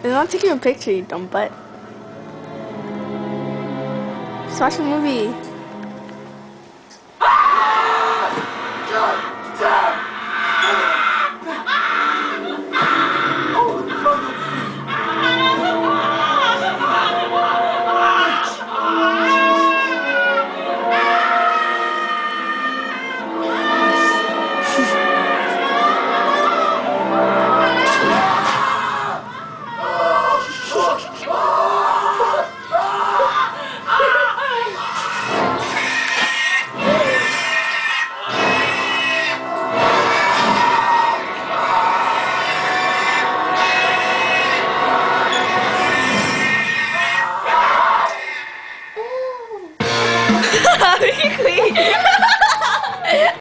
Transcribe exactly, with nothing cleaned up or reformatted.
I'm not taking a picture, you dumb butt. Just watch the movie.